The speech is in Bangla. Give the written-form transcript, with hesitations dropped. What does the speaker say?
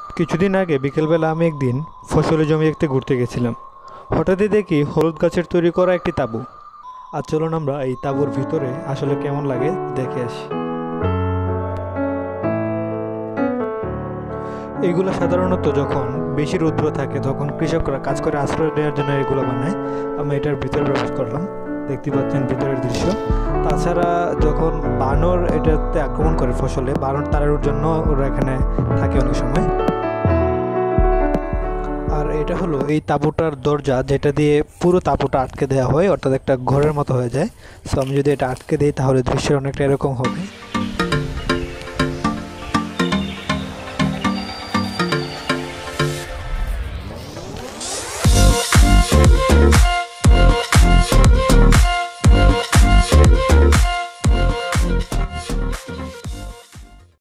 কিছুদিন আগে বিকেলবেলা আমি একদিন ফসলের জমি দেখতে ঘুরতে গেছিলাম। হঠাৎই দেখি হলুদ গাছের তৈরি করা একটি তাঁবু। আর চলুন আমরা এই তাঁবুর ভিতরে আসলে কেমন লাগে দেখে আসি। এগুলো সাধারণত যখন বেশি রৌদ্র থাকে তখন কৃষকরা কাজ করে আশ্রয় দেওয়ার জন্য এগুলো বানায়। আমি এটার ভিতরে প্রবেশ করলাম, দেখতে পাচ্ছেন ভিতরের দৃশ্য। তাছাড়া যখন বানর এটাতে আক্রমণ করে ফসলে, বানর তাড়ানোর জন্য ওরা এখানে থাকে অনেক সময়। আর এটা হলো এই তাঁবুটার দরজা, যেটা দিয়ে পুরো তাঁবুটা আটকে দেওয়া হয়, অর্থাৎ একটা ঘরের মতো হয়ে যায়। সো আমি যদি এটা আটকে দিই তাহলে দৃশ্যের অনেকটা এরকম হবে।